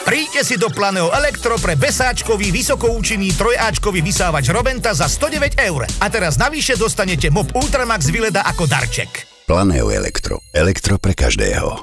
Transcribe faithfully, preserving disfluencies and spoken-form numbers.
Príďte si do Planeo Elektro pre besáčkový, vysokoučinný trojáčkový vysávač Roventa za sto deväť eur. A teraz navyše dostanete mop Ultramax Vileda ako darček. Planeo Elektro. Elektro pre každého.